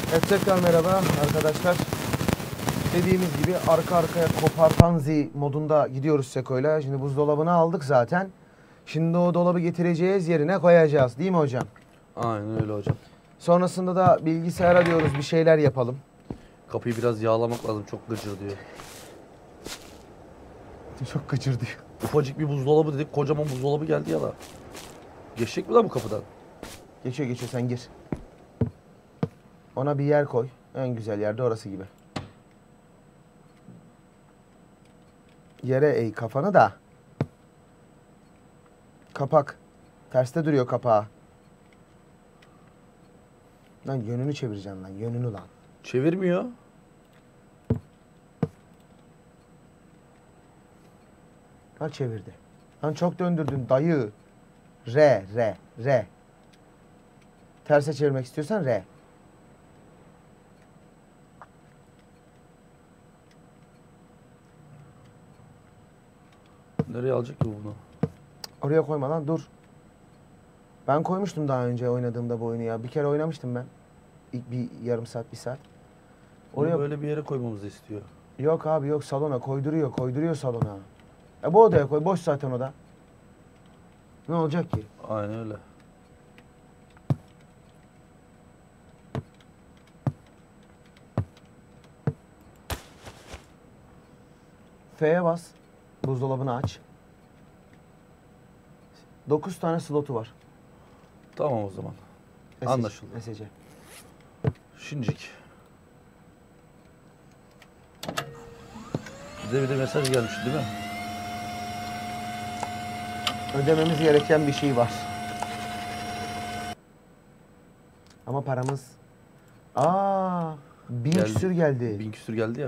Evet, tekrar merhaba arkadaşlar. Dediğimiz gibi arka arkaya kopartanzi modunda gidiyoruz Seko'yla. Şimdi buzdolabını aldık zaten. Şimdi o dolabı getireceğiz yerine koyacağız. Değil mi hocam? Aynen öyle hocam. Sonrasında da bilgisayara diyoruz bir şeyler yapalım. Kapıyı biraz yağlamak lazım. Çok gıcır diyor. Çok gıcır diyor. Ufacık bir buzdolabı dedik. Kocaman buzdolabı geldi ya da. Geçecek mi lan bu kapıdan? Geçiyor sen gir. Ona bir yer koy. En güzel yerde orası gibi. Yere eğ kafanı da. Kapak. Terste duruyor kapağı. Lan yönünü çevireceksin lan. Yönünü lan. Çevirmiyor. Ha çevirdi. Lan çok döndürdün dayı. R. Terse çevirmek istiyorsan R. Nereye alacak ki bunu? Oraya koyma lan dur. Ben koymuştum daha önce oynadığımda bu oyunu ya. Bir kere oynamıştım ben. İlk bir yarım saat, bir saat. Oraya Oraya böyle bir yere koymamızı istiyor. yok abi yok salona koyduruyor salona. Bu odaya koy boş zaten oda. Ne olacak ki? Aynen öyle. F'ye bas. Buzdolabını aç. 9 tane slotu var. Tamam o zaman. Anlaşıldı. SC. Şincik. Bize bir de mesaj gelmiş değil mi? Ödememiz gereken bir şey var. Ama paramız... bin Geldi. küsür geldi. 1000 küsür geldi ya.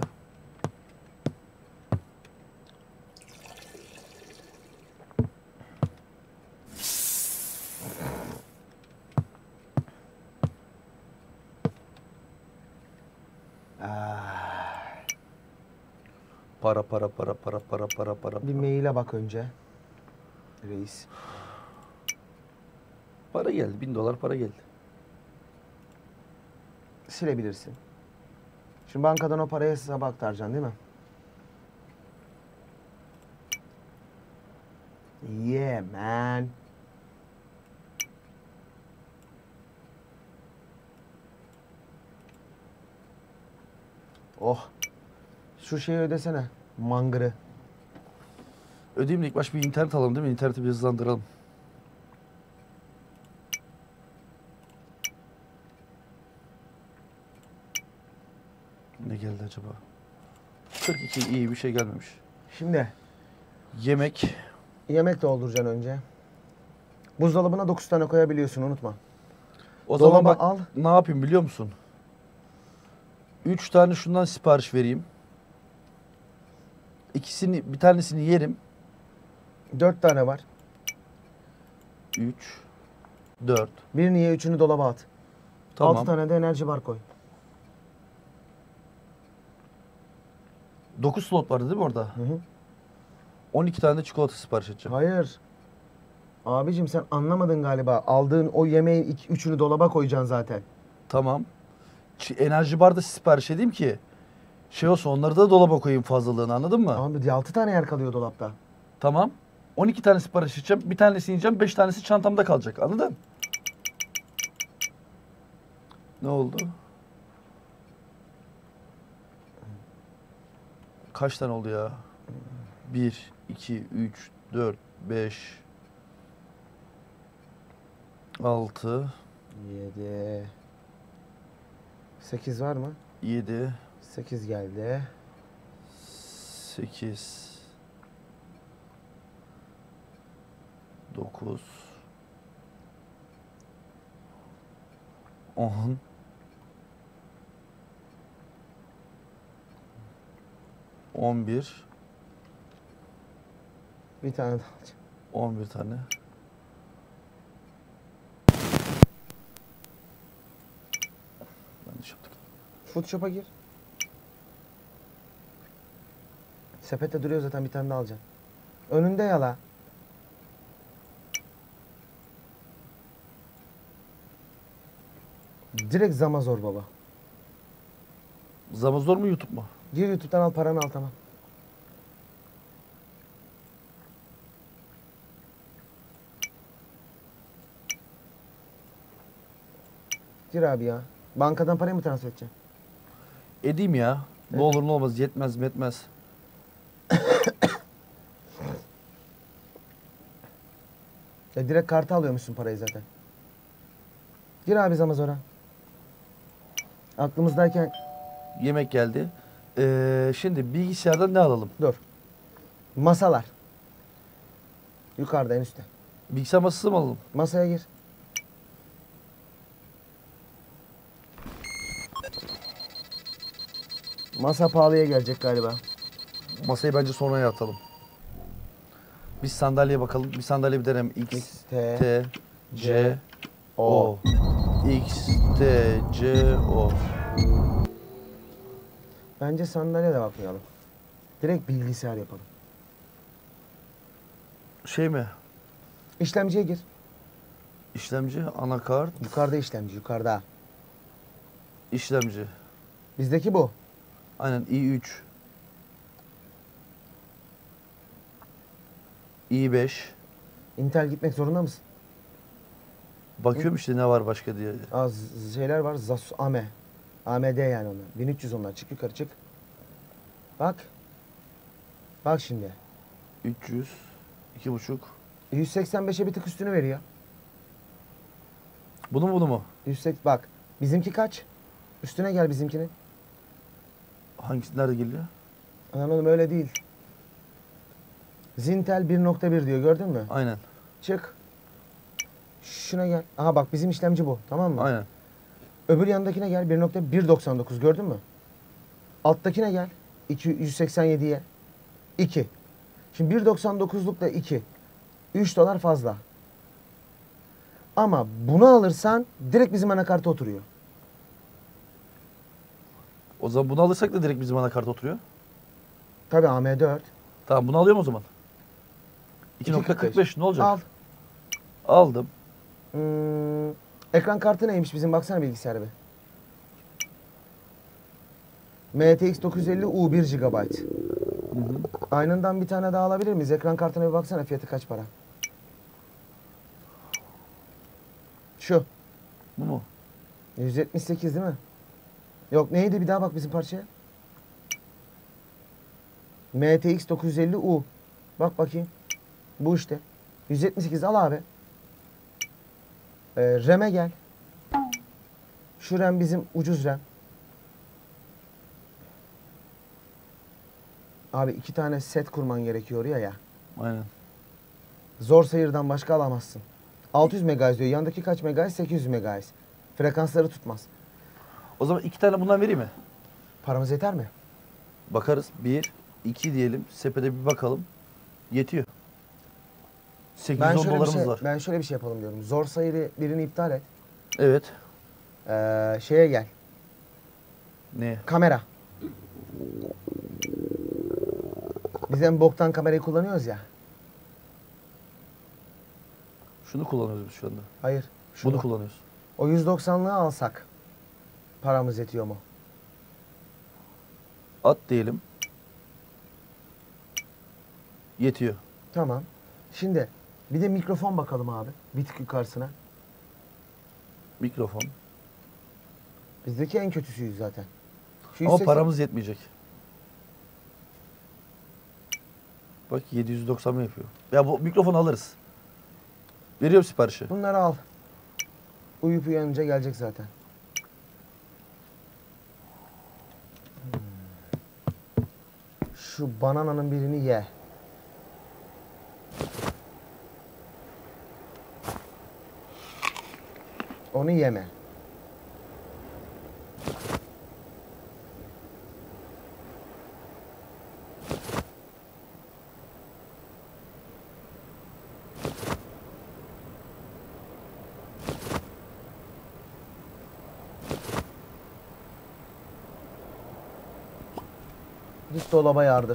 Para. Bir maile bak önce. Reis. Para geldi. $1000 para geldi. Silebilirsin. Şimdi bankadan o parayı hesaba aktaracaksın değil mi? Yeah man. Oh. Şu şeyi ödesene. Mangırı. Ödeyeyim de ilk baş bir internet alalım değil mi? İnterneti bir hızlandıralım. Ne geldi acaba? 42 iyi bir şey gelmemiş. Şimdi Yemek. yemek dolduracaksın önce. Buzdolabına 9 tane koyabiliyorsun unutma. O Dolaba zaman bak al. ne yapayım biliyor musun? 3 tane şundan sipariş vereyim. Bir tanesini yerim. 4 tane var. 3 4 Bir niye üçünü dolaba at. Tamam. 6 tane de enerji bar koy. 9 slot vardı değil mi orada? Hı. 12 tane de çikolata sipariş edeceğim. Hayır. Abicim sen anlamadın galiba. Aldığın o yemeğin üçünü dolaba koyacaksın zaten. Tamam. Enerji bar da sipariş edeyim ki şey olsun, onları da dolaba koyayım fazlalığını, anladın mı? Abi 6 tane yer kalıyor dolapta. Tamam. 12 tane sipariş edeceğim. Bir tanesini yiyeceğim. 5 tanesi çantamda kalacak. Anladın? Ne oldu? Kaç tane oldu ya? 1, 2, 3, 4, 5, 6, 7 8 var mı? 7, 8 geldi. 8, 9, 10, 11, Bir tane daha alacağım. 11 tane. Yanlış yaptık. Food shop'a gir. Sepette duruyor zaten, bir tane daha alacaksın. Önünde yala. Direkt Zamazor baba. Zamazor mu YouTube mu? Gir YouTube'dan al paranı al tamam. Gir abi ya. Bankadan parayı mı transfer edeceksin? Edeyim ya. Ne olur ne olmaz. Yetmez mi etmez. Ya direkt kartı alıyormuşsun parayı zaten. Gir abi Zamazor'a. Aklımızdayken Yemek geldi. Şimdi bilgisayardan ne alalım? dur. Masalar. Yukarıda en üstte. Bilgisayar masası mı alalım? Masaya gir. Masa pahalıya gelecek galiba. Masayı bence sonraya atalım. Biz sandalyeye bakalım. Bir sandalye bir denelim. X, T, T, C, O. O. X, T, C, O. Bence sandalye de bakmayalım. Direkt bilgisayar yapalım. Şey mi? İşlemciye gir. İşlemci, anakart, Yukarıda işlemci, yukarıda. işlemci. Bizdeki bu. Aynen i3. i5. Intel gitmek zorunda mısın? Bakıyorum işte ne var başka diye. Az şeyler var. Zasus AME. AMD yani onlar. 1300 onlar. Çık yukarı çık. Bak. Bak şimdi. 300, 2,5. 185'e bir tık üstünü veriyor. Bunu mu? 180 bak. Bizimki kaç? Üstüne gel bizimkinin. Hangisi nerede geliyor? Anladım öyle değil. Zintel 1.1 diyor gördün mü? Aynen. Çık. Şuna gel. Aha bak bizim işlemci bu. Tamam mı? Aynen. Öbür yandakine gel. 1.199 gördün mü? Alttakine gel. 187'ye. 2. Şimdi 1.99'lukla 2. 3 dolar fazla. Ama bunu alırsan direkt bizim anakarta oturuyor. O zaman bunu alırsak da direkt bizim anakart oturuyor. Tabii AM4. Tamam bunu alıyorum o zaman. 2.45. 2.45 ne olacak? Al. Aldım. Ekran kartı neymiş bizim baksana bilgisayara bir. MTX 950 U1 GB. Aynından bir tane daha alabilir miyiz? Ekran kartına bir baksana fiyatı kaç para? Şu. Bu mu? 178 değil mi? Yok neydi bir daha bak bizim parçaya. MTX 950 U. Bak bakayım. Bu işte. 178 al abi. RAM'e gel. Şu RAM bizim ucuz RAM. Abi 2 tane set kurman gerekiyor ya. Aynen. Zor sayırdan başka alamazsın. 600 MHz diyor. Yandaki kaç MHz? 800 MHz. Frekansları tutmaz. O zaman 2 tane bundan vereyim mi? Paramız yeter mi? Bakarız. 1, 2 diyelim. Sepete bir bakalım. Yetiyor. 810 dolarımız var. Ben şöyle bir şey yapalım diyorum. Zor sayı birini iptal et. Evet. Şeye gel. Ne? Kamera. Biz en boktan kamerayı kullanıyoruz ya. Şunu kullanıyoruz biz şu anda. Hayır. şunu. Bunu kullanıyoruz. O 190'lığı alsak paramız yetiyor mu? At diyelim. Yetiyor. Tamam. Şimdi bir de mikrofon bakalım abi. Bir tık yukarısına. Mikrofon. Bizdeki en kötüsüyüz zaten. Şu Ama 180 paramız yetmeyecek. Bak 790 mı yapıyor? Ya bu mikrofonu alırız. Veriyorum siparişi. Bunları al. Uyuyup uyanınca gelecek zaten. Şu banananın birini ye. Onu yeme. Git dolaba yardır.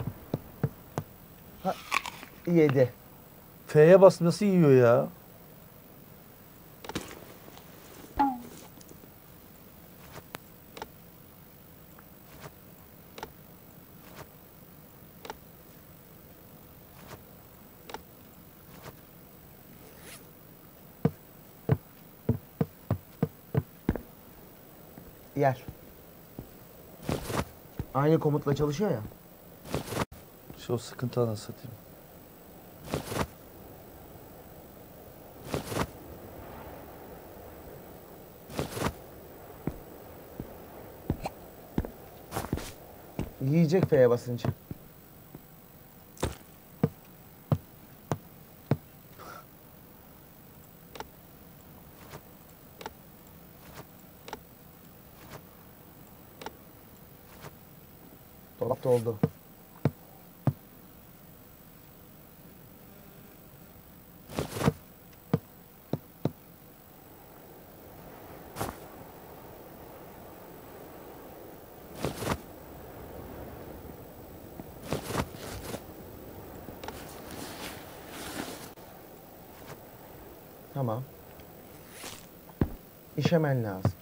Ha, yedi. F'ye bas nasıl yiyor ya? Diğer. Aynı komutla çalışıyor ya. İşte o sıkıntı anasını satayım. Yiyecek F'ye basınca. Dolap doldu. Tamam. İşemen lazım.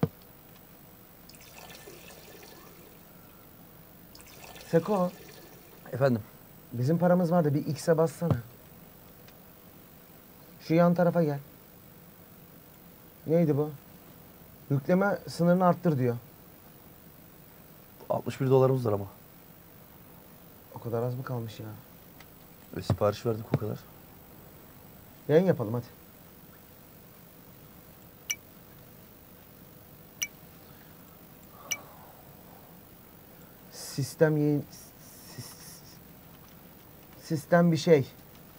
Seko, Efendim? bizim paramız vardı. Bir X'e bassana. Şu yan tarafa gel. Neydi bu? Yükleme sınırını arttır diyor. 61 dolarımız var ama. O kadar az mı kalmış ya? Sipariş verdik o kadar. Yayın yapalım hadi. Sistem yayın... Sistem bir şey.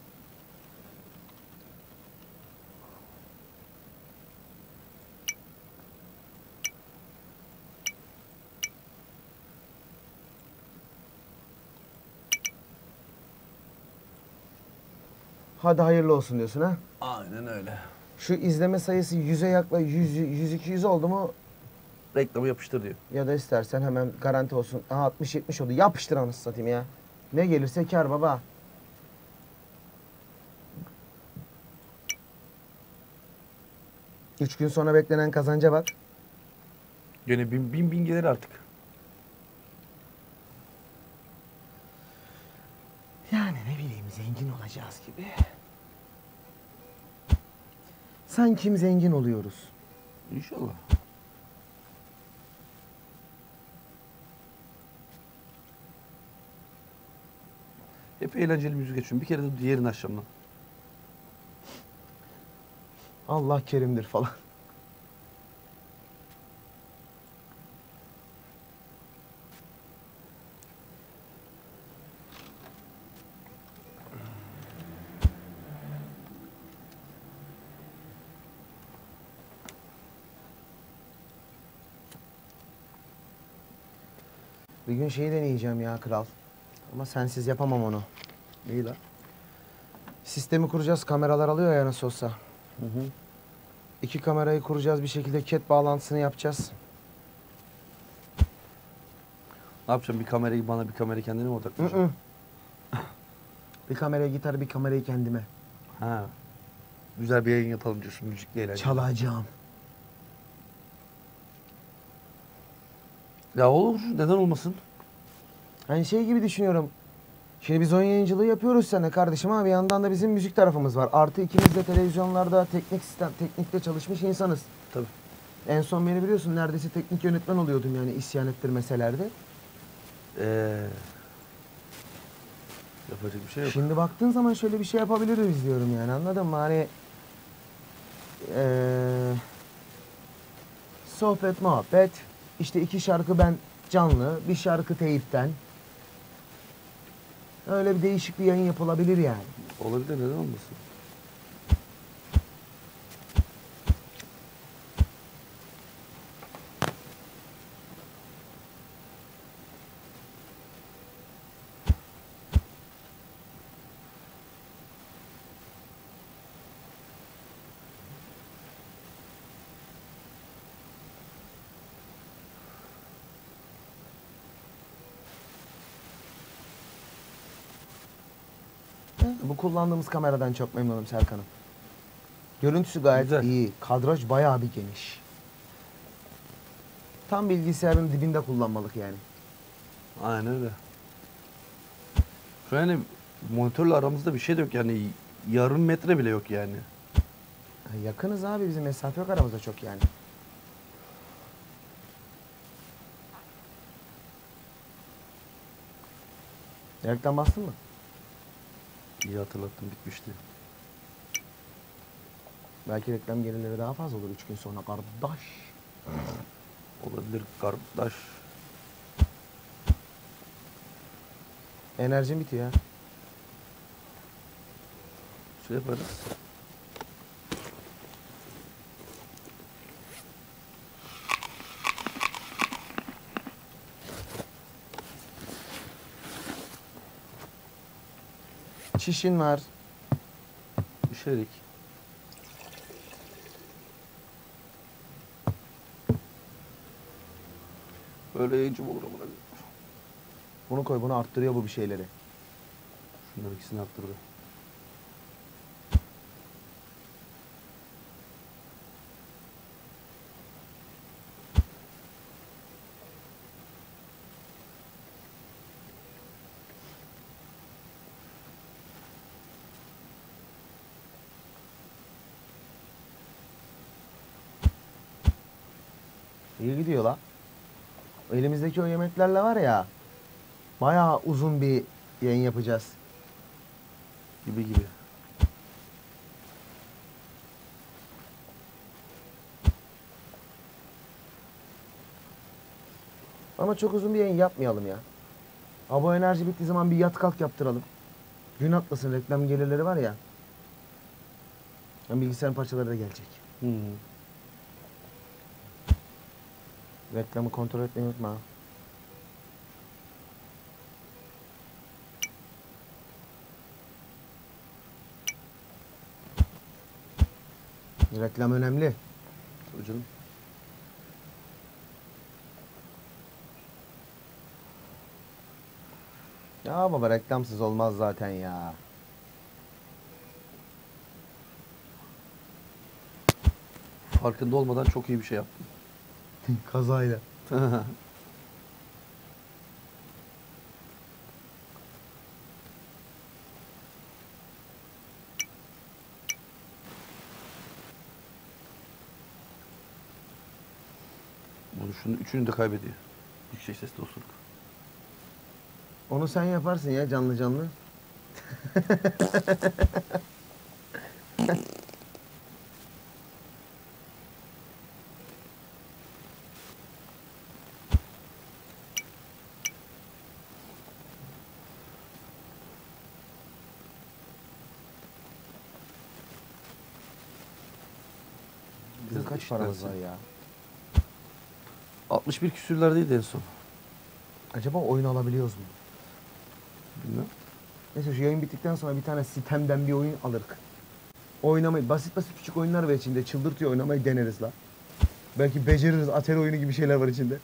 Hadi hayırlı olsun diyorsun ha? Aynen öyle. Şu izleme sayısı 100'e 100-200 oldu mu Reklamı yapıştır diyor. ya da istersen hemen garanti olsun. Aha 60-70 oldu. Yapıştır anasını satayım ya. Ne gelirse kar baba. Üç gün sonra beklenen kazanca bak. Gene bin gelir artık. Yani ne bileyim zengin olacağız gibi. Sen kim zengin oluyoruz? İnşallah. Hep eğlenceli müzik geçiyorum. Bir kere de diğerini açacağım lan. Allah kerimdir falan. Bir gün şeyi deneyeceğim ya kral. Ama sensiz yapamam onu. İyi lan. Sistemi kuracağız, kameralar alıyor ya nasıl olsa. Hı hı. 2 kamerayı kuracağız, bir şekilde cat bağlantısını yapacağız. Ne yapacağım? Bir kamerayı bana, bir kamerayı kendine mi odaklayacağım? Bir kameraya gitar, bir kamerayı kendime. Ha. Güzel bir yayın yapalım diyorsun. Müzikle eğlenceli. Çalacağım. Ya olur. Neden olmasın? Hani şey gibi düşünüyorum. Şimdi biz oyun yayıncılığı yapıyoruz seninle kardeşim ama bir yandan da bizim müzik tarafımız var. Artı ikimiz de televizyonlarda teknikte çalışmış insanız. Tabii. En son beni biliyorsun neredeyse teknik yönetmen oluyordum yani isyan ettirmeselerdi. Yapacak bir şey yok. Şimdi baktığın zaman şöyle bir şey yapabiliriz diyorum yani anladın mı? Hani sohbet muhabbet işte 2 şarkı ben canlı, bir şarkı teyipten. Öyle bir değişik bir yayın yapılabilir yani. Olabilir. Neden olmasın? Bu kullandığımız kameradan çok memnunum Serkan'ım. Görüntüsü gayet Güzel. iyi. Kadraj bayağı bir geniş. Tam bilgisayarın dibinde kullanmalık yani. Aynen öyle. Şu an yani monitörle aramızda bir şey de yok yani. Yarım metre bile yok yani. Ya yakınız abi bizim mesafe yok aramızda çok yani. Reklam bastın mı? İyi hatırlattın, bitmişti. Belki reklam gelirleri daha fazla olur 3 gün sonra kardeş. Olabilir kardeş. Enerjim bitiyor ya. Şey yaparız. Çişin var. İşerik. Böyle yayıncı mı olur amına koyayım? Bunu koy, bunu arttırıyor bu bir şeyleri. Şunların ikisini arttırdı. İyi gidiyor la. Elimizdeki o yemeklerle var ya, bayağı uzun bir yayın yapacağız. Gibi gibi. Ama çok uzun bir yayın yapmayalım ya. Ha, bu enerji bittiği zaman bir yat kalk yaptıralım. Gün atlasın, reklam gelirleri var ya. Hem bilgisayarın parçaları da gelecek. Hmm. Reklamı kontrol etmeyi unutma. Reklam önemli. Tabii canım. Ya baba, reklamsız olmaz zaten ya. Farkında olmadan çok iyi bir şey yaptın. Kazayla. Şunun üçünü de kaybediyor. Yüksek sesli osuruk. Onu sen yaparsın ya, canlı canlı. Bizim Biraz kaç paramız eşitlensin. var ya? 61 küsürlerdeydi en son. Acaba oyun alabiliyoruz mu? Bilmem. Neyse, şu yayın bittikten sonra bir tane sitemden bir oyun alırık. Oynamayı, basit basit küçük oyunlar var içinde. Çıldırtıyor, oynamayı deneriz la. Belki beceririz, Atari oyunu gibi şeyler var içinde.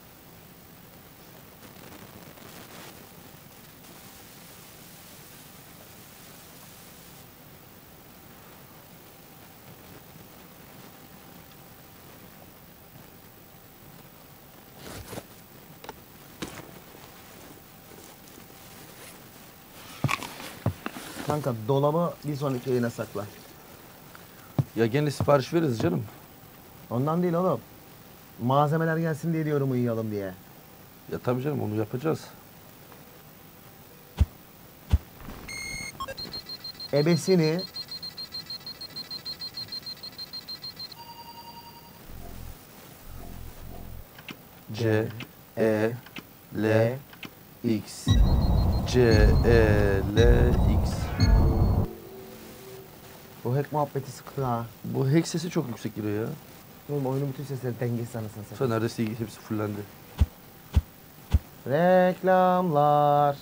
Kanka, dolabı bir sonraki yayına sakla. Ya gene sipariş veririz canım. Ondan değil oğlum. Malzemeler gelsin diye diyorum, uyuyalım diye. Ya tabii canım, onu yapacağız. Ebesini C E L X C E L X. Bu hack muhabbeti sıktı ha. Bu hack sesi çok yüksek geliyor ya. Oğlum, oyunun bütün sesleri dengesiz anasını Sonra satayım. neredeyse hepsi fullendi. Reklamlar.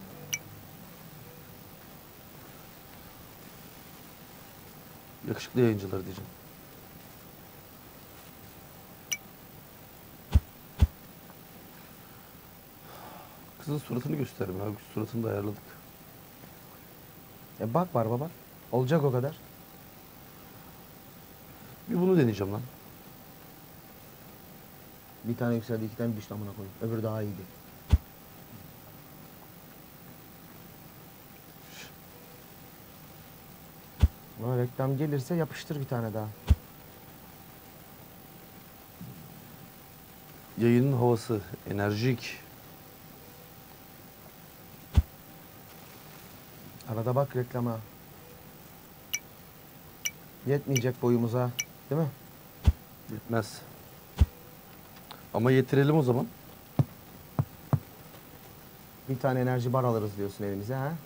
Yakışıklı yayıncılar diyeceğim. Kızın suratını gösterme abi. Suratını da ayarladık. Bak var baba. Olacak o kadar. Bir bunu deneyeceğim lan. Bir tane yükseldi, iki tane düştü amına koyayım. Öbürü daha iyiydi. Buna reklam gelirse yapıştır bir tane daha. Yayının havası enerjik. Arada bak reklama. Yetmeyecek boyumuza. Değil mi? Bitmez. Ama yetirelim o zaman. Bir tane enerji bar alırız diyorsun evimize ha?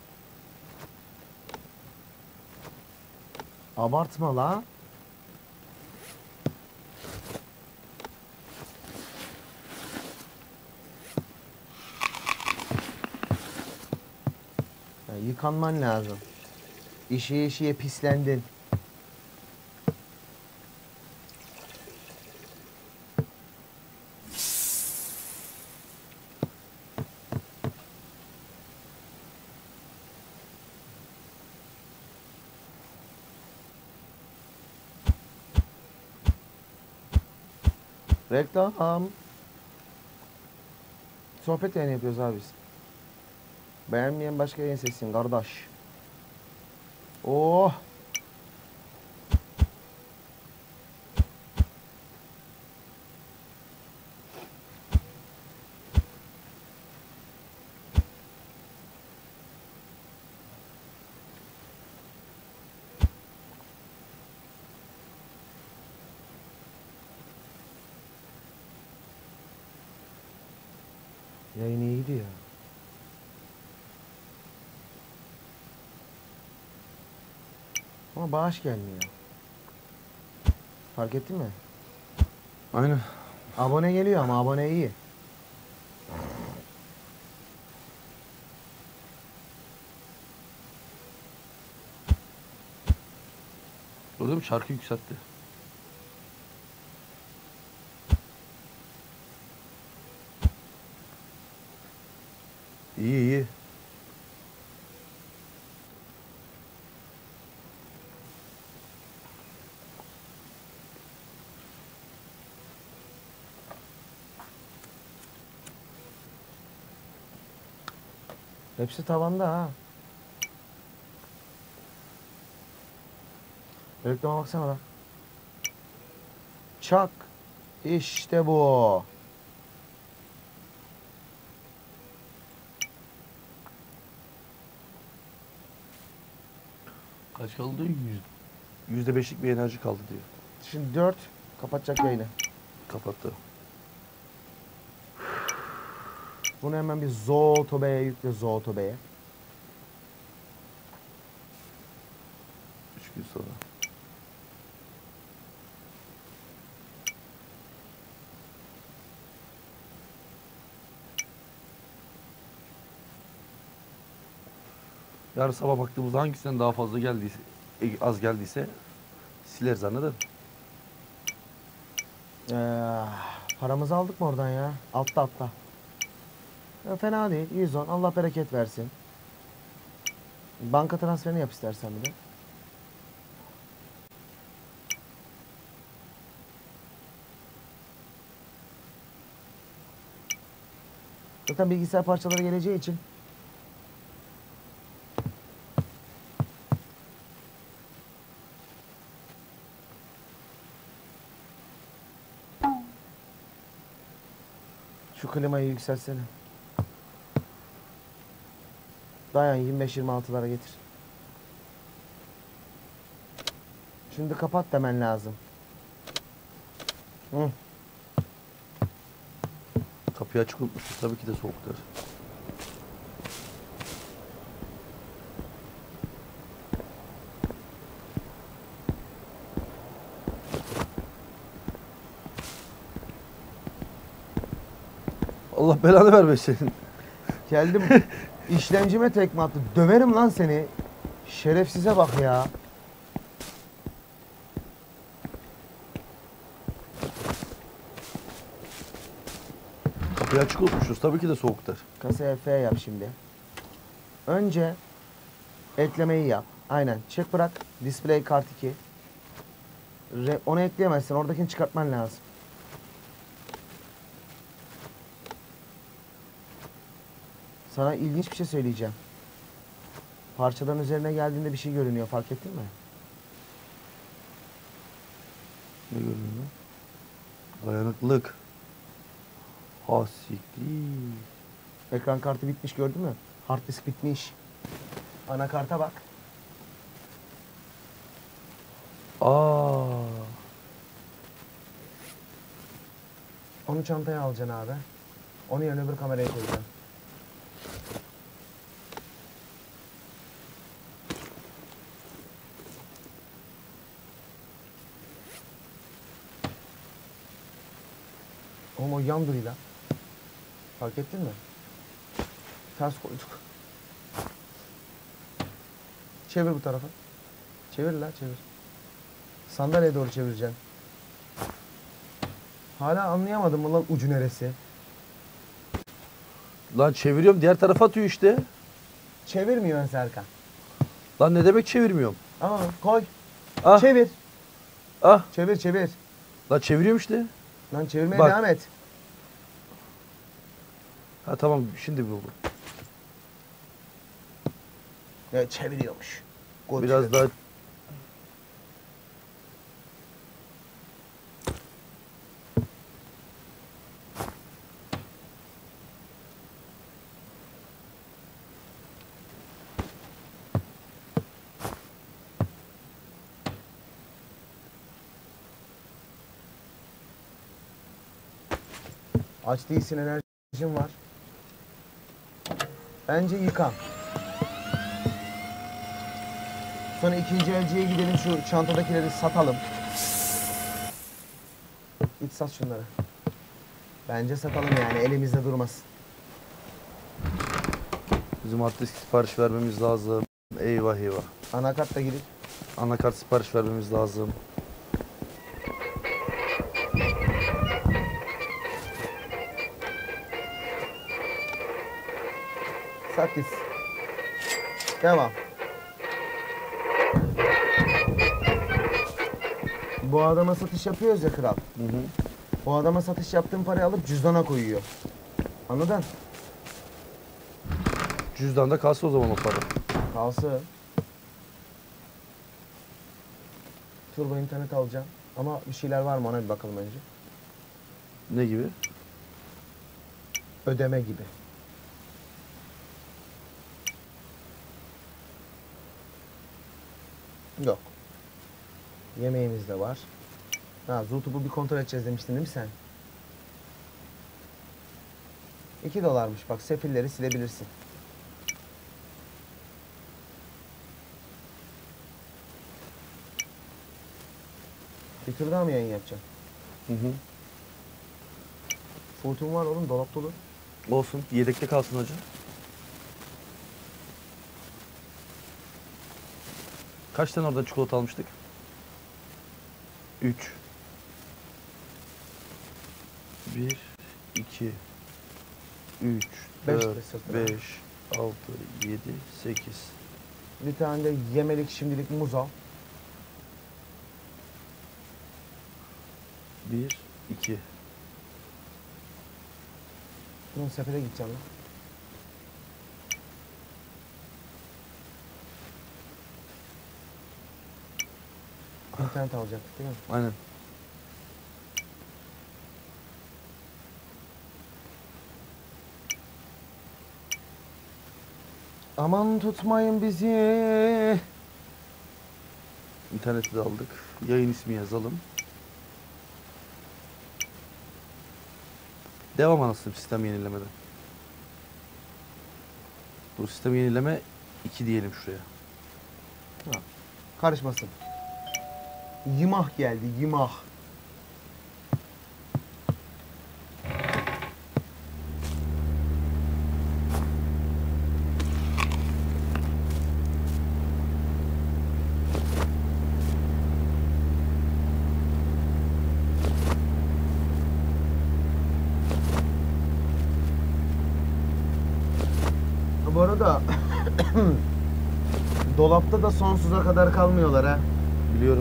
Abartma la. Ya yıkanman lazım. İşiye işiye pislendin. Reklam. Sohbet yayını yapıyoruz abi biz. Beğenmeyen başka yayın seçsin kardeş. Oh. Yayın iyiydi ya. Ama bağış gelmiyor. Fark ettin mi? Aynen. Abone geliyor ama abone iyi. Gördün mü? Şarkı yükseltti. İyi iyi. Hepsi tavanda ha. Reklama baksana lan. Çak. İşte bu. Kaç kaldı? %5'lik bir enerji kaldı diyor. Şimdi 4 kapatacak yayını. Kapattı. Bunu hemen bir Zootobeye yükle Zootobeye. 3 gün sonra. Yarın sabah baktığımızda hangisinden daha fazla geldiyse, az geldiyse sileriz anladın? Paramızı aldık mı oradan ya? Altta. Ya fena değil. 110. Allah bereket versin. Banka transferini yap istersen bir de. Zaten bilgisayar parçaları geleceği için şu klimayı yükseltsene. Dayan 25-26'lara getir. Şimdi kapat demen lazım. Hı. Kapıyı açık unutmuşuz. Tabii ki de soğuktur. Allah belanı vermesin. Geldim işlemcime tekme attı. Döverim lan seni. Şerefsize bak ya. Kapıyı açık unutmuşuz. Tabii ki de soğuktur. Kasaya F yap şimdi. Önce eklemeyi yap. Aynen. Çek bırak. Display kart 2. Onu ekleyemezsin. Oradakini çıkartman lazım. Sana ilginç bir şey söyleyeceğim. Parçaların üzerine geldiğinde bir şey görünüyor. Fark ettin mi? Ne görünüyor lan? Dayanıklılık. Hasikli. Ekran kartı bitmiş gördün mü? Hard disk bitmiş. Anakarta bak. Aa. Onu çantaya alacaksın abi. Onu yerine öbür kameraya koyacaksın. Oğlum o yan duruyor lan. Fark ettin mi? Ters koyduk. Çevir bu tarafa. Çevir la çevir. Sandalyeye doğru çevireceksin. Hala anlayamadım mı lan ucu neresi? Lan çeviriyorum diğer tarafa atıyor işte. Çevirmiyorsun Serkan. Lan ne demek çevirmiyorum? Aa koy. Ah. Çevir. Ah. Çevir çevir. Lan çeviriyorum işte. Lan çevirmeye Bak. devam et. Ha tamam şimdi buldum. Ya çeviriyormuş. Koy Biraz çevir. daha Aç değilsin, enerjin var. Bence yıka. Sonra ikinci elciye gidelim, şu çantadakileri satalım. Git sat şunları. Bence satalım yani, elimizde durmasın. bizim hard disk sipariş vermemiz lazım. Eyvah eyvah. Anakart da gidip. Anakart sipariş vermemiz lazım. Sat gitsin. Devam. Bu adama satış yapıyoruz ya kral. Hı hı. Bu adama satış yaptığın parayı alıp cüzdana koyuyor. Anladın? Cüzdanda kalsın o zaman o para. Kalsın. Turbo internet alacağım. Ama bir şeyler var mı ona bir bakalım önce. Ne gibi? Ödeme gibi. Yok. Yemeğimiz de var. Ha, Zultup'u bir kontrol edeceğiz demiştin değil mi sen? $2 bak, sefilleri silebilirsin. Bir tur daha mı yayın yapacaksın? Hı hı. Furtun var oğlum, dolap dolu. Olsun. Yedekte kalsın hocam. Kaç tane oradan çikolata almıştık? 3 1 2 3 Beş 4 de sırtına. 5 6 7 8 Bir tane de yemelik şimdilik muz al. 1 2 Bunun sepete gideceğim lan. İnternet alacaktık değil mi? Aynen. Aman tutmayın bizi. İnterneti de aldık. Yayın ismi yazalım. Devam anasını sistem yenilemeden. Bu sistem yenileme 2 diyelim şuraya. Ha, karışmasın. Yımah geldi, yımah. Bu arada dolapta da sonsuza kadar kalmıyorlar ha. Biliyorum.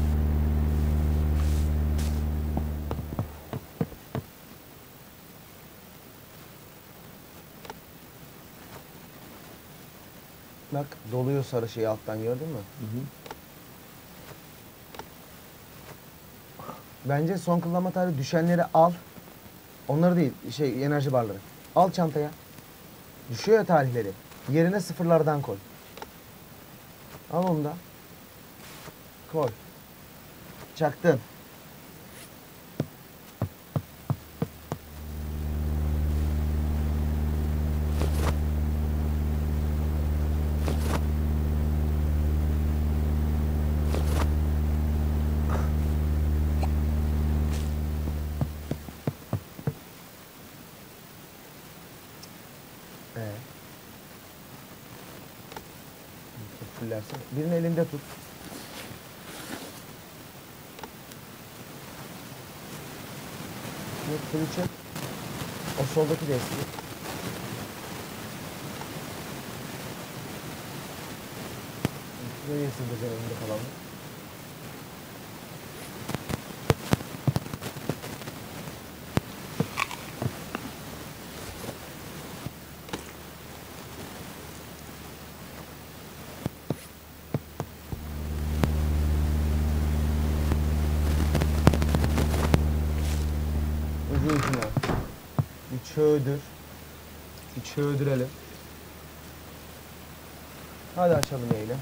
Bak doluyor sarı şeyi alttan, gördün mü? Hı hı. Bence son kullanma tarihi düşenleri al. Onları değil, enerji barları. Al çantaya. Düşüyor ya tarihleri. Yerine sıfırlardan koy. Al onu da. Koy. Çaktın. Fullersin. Birini elinde tut. Şimdi full çek. O soldaki de eski. Şuraya yesin de elinde kalan. Ucu ucuna. Bir çöğdür. Bir çöğdürelim. Hadi açalım eyle.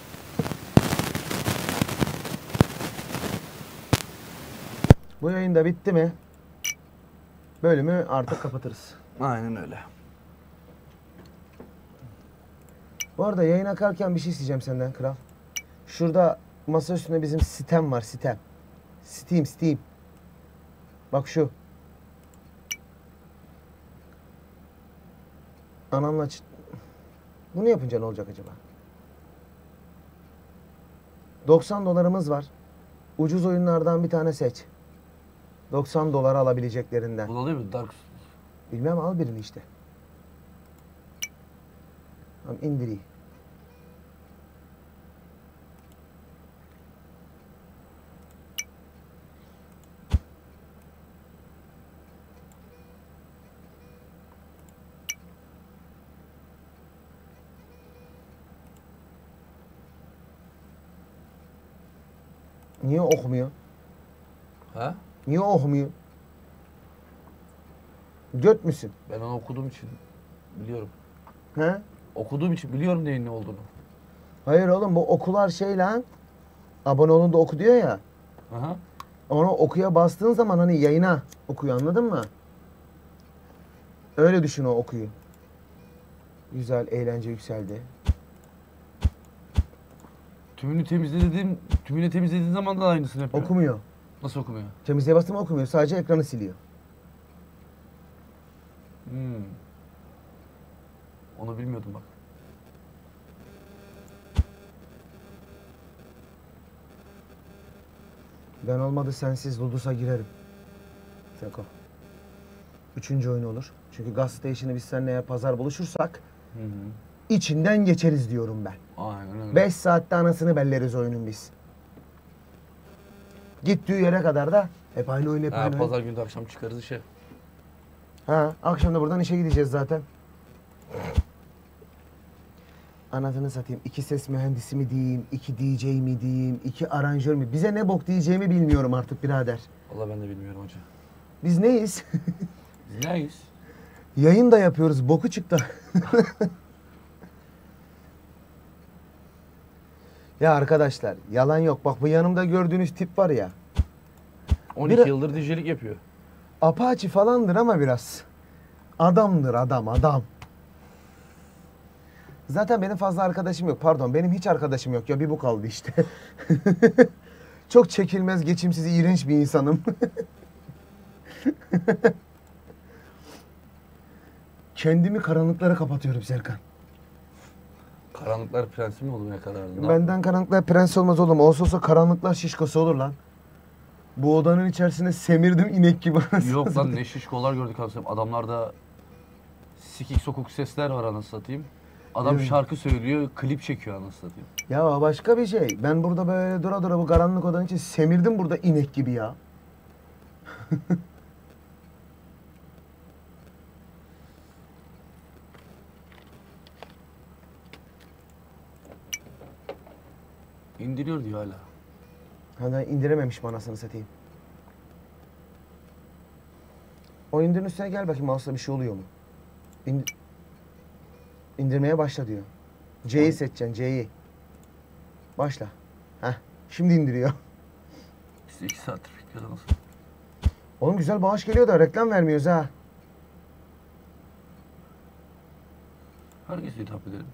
Bu yayın da bitti mi? Bölümü artık kapatırız. Aynen öyle. Bu arada yayın akarken bir şey isteyeceğim senden kral. Şurada masa üstünde bizim sitem var, sitem. Steam. Bak şu. Anamla bunu yapınca ne olacak acaba? 90 dolarımız var. Ucuz oyunlardan bir tane seç. 90 dolara alabileceklerinden. Bu da değil mi? Dark Bilmem, al birini işte. Tamam, indireyim. Niye okumuyor? Ha? Niye okumuyor? Göt müsün? Ben onu okuduğum için biliyorum. He? Okuduğum için biliyorum neyin ne olduğunu. Hayır oğlum, bu okular şey lan. Abone olun da oku diyor ya. Aha. Ona okuya bastığın zaman hani yayına okuyor, anladın mı? Öyle düşün o okuyu. Güzel, eğlence yükseldi. Tümünü temizlediğin zaman da aynısını yapıyor. Okumuyor. Nasıl okumuyor? Temizliğe bastım okumuyor. Sadece ekranı siliyor. Onu bilmiyordum bak. Ben olmadı sensiz Ludus'a girerim. Seko. 3. oyun olur. Çünkü Gas Station'ı biz seninle eğer pazar buluşursak içinden geçeriz diyorum ben. Aynen öyle. 5 saatte anasını belleriz oyunun biz. Gittiği yere kadar da hep aynı oyun, hep Ha, aynı oyun. pazar günü de akşam çıkarız işe. Ha, akşam da buradan işe gideceğiz zaten. Anasını satayım. 2 ses mühendisi mi diyeyim, 2 DJ mi diyeyim, 2 aranjör mü? Bize ne bok diyeceğimi bilmiyorum artık birader. Vallahi ben de bilmiyorum hoca. Biz neyiz? Biz neyiz? Yayın da yapıyoruz. Boku çıktı. Ya arkadaşlar, yalan yok. Bak bu yanımda gördüğünüz tip var ya. 12 yıldır DJ'lik yapıyor. Apache falandır ama biraz. Adamdır adam. Zaten benim fazla arkadaşım yok. Pardon, benim hiç arkadaşım yok ya. Bir bu kaldı işte. Çok çekilmez, geçimsiz, iğrenç bir insanım. Kendimi karanlıklara kapatıyorum Serkan. Karanlıklar prensi mi olmaya kararında? Benden karanlıklar prens olmaz oğlum. Olsa karanlıklar şişkosu olur lan. Bu odanın içerisinde semirdim inek gibi. Yok lan, ne şişkolar gördük aslında. Adamlarda sikik sokuk sesler var anasını satayım. Adam Evet. şarkı söylüyor, klip çekiyor anasını satayım. Ya başka bir şey. Ben burada böyle dura dura bu karanlık odanın içinde semirdim burada inek gibi ya. İndiriyor diyor hala. Hani indirememiş anasını satayım. O indirin üstüne gel bakayım, mouse'la bir şey oluyor mu? İndirmeye başla diyor. C'yi seçeceksin, C'yi. Başla. Heh. Şimdi indiriyor. İşte 2 saattir bekliyoruz nasıl? Oğlum güzel bağış geliyor da reklam vermiyoruz ha. Herkese hitap edelim.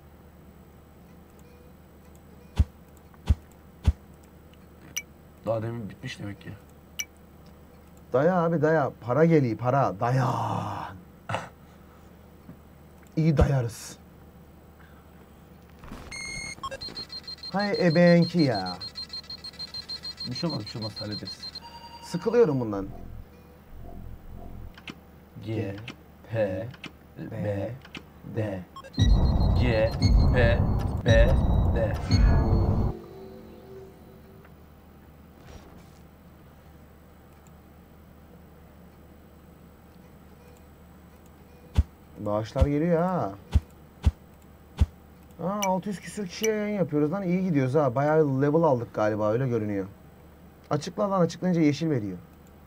Daha demin bitmiş demek ki. Daya abi daya. Para geliyor para. Dayan. İyi dayarız. Hay ebenki ya. Bir şey olmaz, bir şey olmaz, hallederiz. Sıkılıyorum bundan. G, P, B, D. G, P, B, D. Bağışlar geliyor ha. Aa, 600 küsür kişiye yayın yapıyoruz lan, iyi gidiyoruz ha. Bayağı level aldık galiba, öyle görünüyor. Açıkla lan, açıklayınca yeşil veriyor.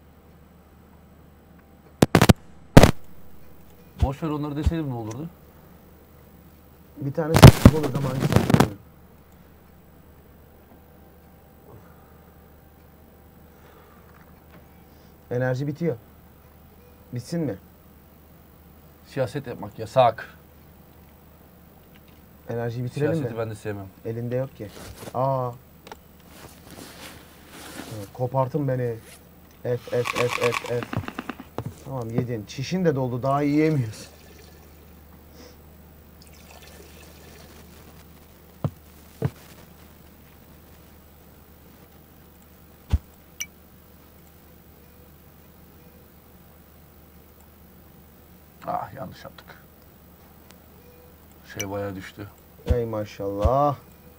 Boş ver onları deseydim ne olurdu? Bir tane sıkıntı olur ama hangisi bilmiyorum. Enerji bitiyor. Bitsin mi? Siyaset yapmak yasak. Enerjiyi bitirelim Siyaseti mi? ben de sevmem. Elinde yok ki. Aa. Kopartın beni. F. Tamam yedin. Çişin de doldu, daha iyi yemiyorsun. Ah, yanlış yaptık. Şey bayağı düştü. Ey maşallah.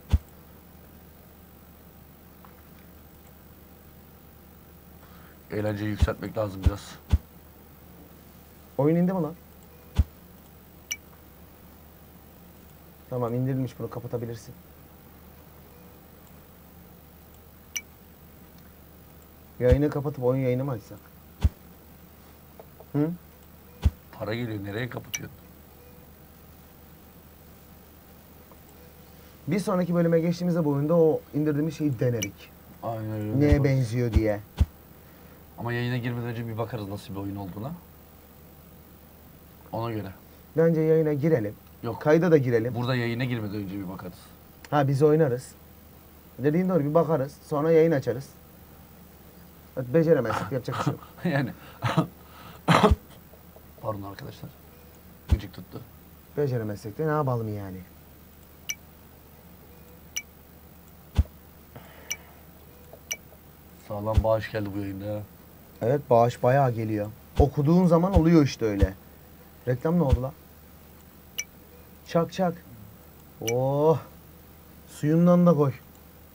Eğlenceyi yükseltmek lazım biraz. Oyun indi mi lan? Tamam, indirilmiş, bunu kapatabilirsin. Yayını kapatıp oyun yayını mı açsak? Hı? Para geliyor, nereye kapatıyorsun? Bir sonraki bölüme geçtiğimizde bu oyunda o indirdiğimiz şeyi denerik. Aynen öyle. Neye benziyor diye. Ama yayına girmeden önce bir bakarız nasıl bir oyun olduğuna. Ona göre. Bence yayına girelim. Yok. Kayda da girelim. Burada yayına girmeden önce bir bakarız. Ha, biz oynarız. Dediğin doğru, bir bakarız. Sonra yayın açarız. Beceremezsek yapacak bir şey yok. Yani. Pardon arkadaşlar. Gıcık tuttu. Beceremezsek de ne yapalım yani. Sağlam bağış geldi bu yayında ya. Evet, bağış bayağı geliyor. Okuduğun zaman oluyor işte öyle. Reklam ne oldu lan? Çak çak. Oh. Suyundan da koy.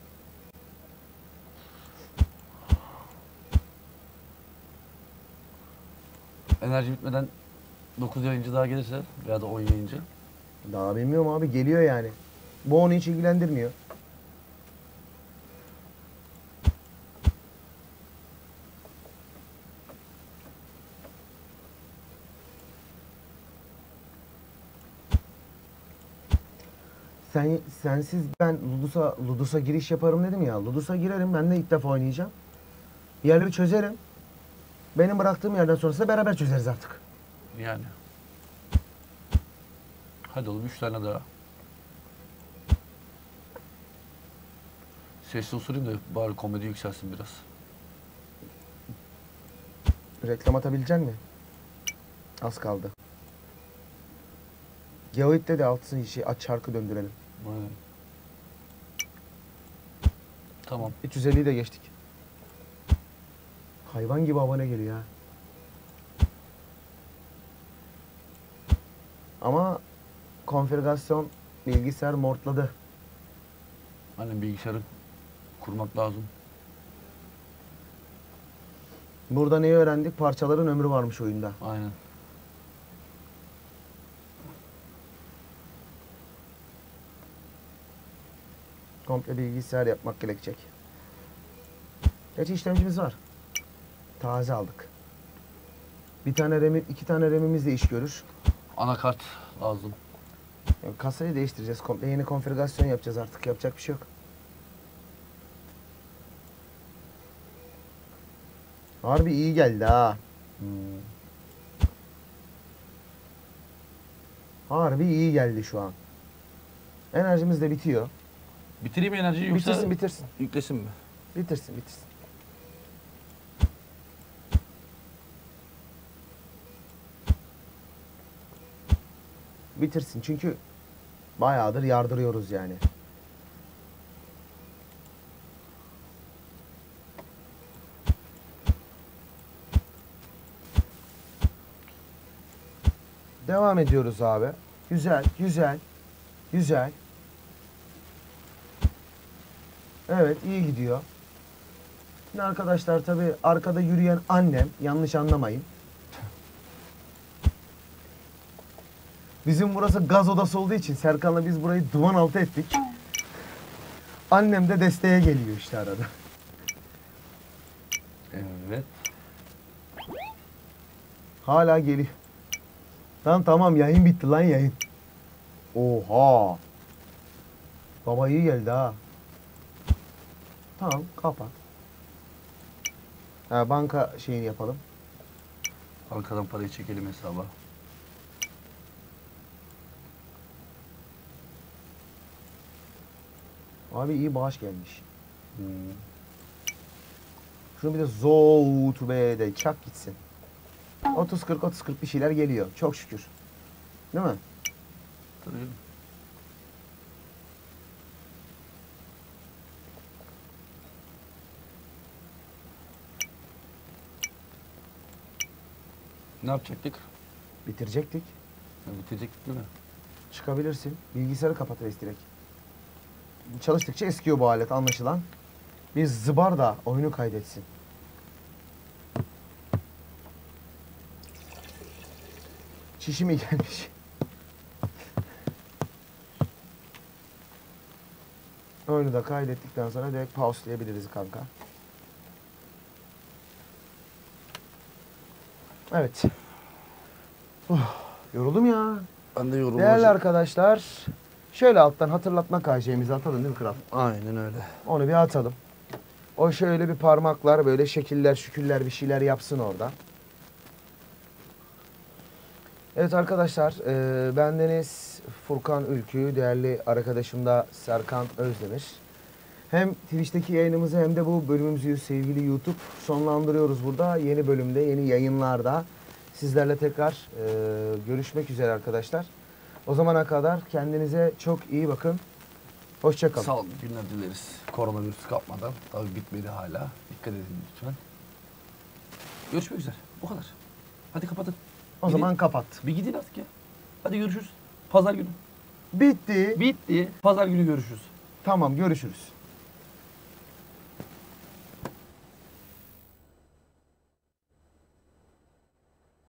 Enerji bitmeden 9 yayıncı daha gelirse veya da 10 yayıncı. Daha bilmiyorum abi, geliyor yani. Bu onu hiç ilgilendirmiyor. Sensiz ben Ludus'a giriş yaparım dedim ya. Ludus'a girerim, ben de ilk defa oynayacağım. Bir yerleri çözerim. Benim bıraktığım yerden sonrası da beraber çözeriz artık. Yani. Hadi oğlum 3 tane daha. Sesli osurayım da bari komedi yükselsin biraz. Reklam atabilecek mi? Az kaldı. Geoid dedi, altı işi aç, şarkı döndürelim. Aynen. Tamam. 350'yi de geçtik. Hayvan gibi abone geliyor ha. Ama konfigürasyon bilgisayar mortladı. Hani bilgisayarı kurmak lazım. Burada neyi öğrendik? Parçaların ömrü varmış oyunda. Aynen. Komple bilgisayar yapmak gerekecek. Gerçi işlemcimiz var. Taze aldık. Bir tane RAM, 2 tane RAM'imiz de iş görür. Anakart lazım. Yani kasayı değiştireceğiz. Komple yeni konfigürasyon yapacağız artık. Yapacak bir şey yok. Harbi iyi geldi ha. Harbi iyi geldi şu an. Enerjimiz de bitiyor. Bitireyim mi enerjiyi yoksa Bitirsin bitirsin. yüklesin mi? Bitirsin bitirsin. Bitirsin çünkü bayağıdır yardırıyoruz yani. Devam ediyoruz abi. Güzel, güzel, güzel. Evet, iyi gidiyor. Şimdi arkadaşlar tabii arkada yürüyen annem, yanlış anlamayın. Bizim burası gaz odası olduğu için Serkan'la biz burayı duman altı ettik. Annem de desteğe geliyor işte arada. Evet. Hala geliyor. Tamam yayın bitti lan yayın. Oha. Baba iyi geldi ha. Tamam kapat. Ha, banka şeyini yapalım. Bankadan parayı çekelim hesaba. Abi iyi bağış gelmiş. Şunu bir de Zout B'de çak gitsin. 30-40 bir şeyler geliyor. Çok şükür. Değil mi? Tabii. Ne yapacaktık? Bitirecektik. Bitirecektik değil mi? Çıkabilirsin. Bilgisayarı kapat reis direkt. Çalıştıkça eskiyor bu alet anlaşılan. Bir zıbar da oyunu kaydetsin. Çişi mi gelmiş? Oyunu da kaydettikten sonra direkt pauselayabiliriz kanka. Evet. Yoruldum ya. Ben de yoruldum. Değerli arkadaşlar, şöyle alttan hatırlatma KJ'mizi atalım değil mi kral? Aynen öyle. Onu bir atalım. O şöyle bir parmaklar böyle şekiller şüküller bir şeyler yapsın orada. Evet arkadaşlar, bendeniz Furkan Ülkü, değerli arkadaşım da Serkan Özdemir. Hem Twitch'teki yayınımızı hem de bu bölümümüzü sevgili YouTube sonlandırıyoruz burada. Yeni bölümde, yeni yayınlarda sizlerle tekrar görüşmek üzere arkadaşlar. O zamana kadar kendinize çok iyi bakın. Hoşça kalın. Sağ olun. Günler dileriz. Koronavirüs kapmadan. Tabii bitmedi hala. Dikkat edin lütfen. Görüşmek üzere. Bu kadar. Hadi kapatın. O Gidin. zaman kapat. Bir gidin artık ya. Hadi görüşürüz. Pazar günü. Bitti. Bitti. Pazar günü görüşürüz. Tamam görüşürüz.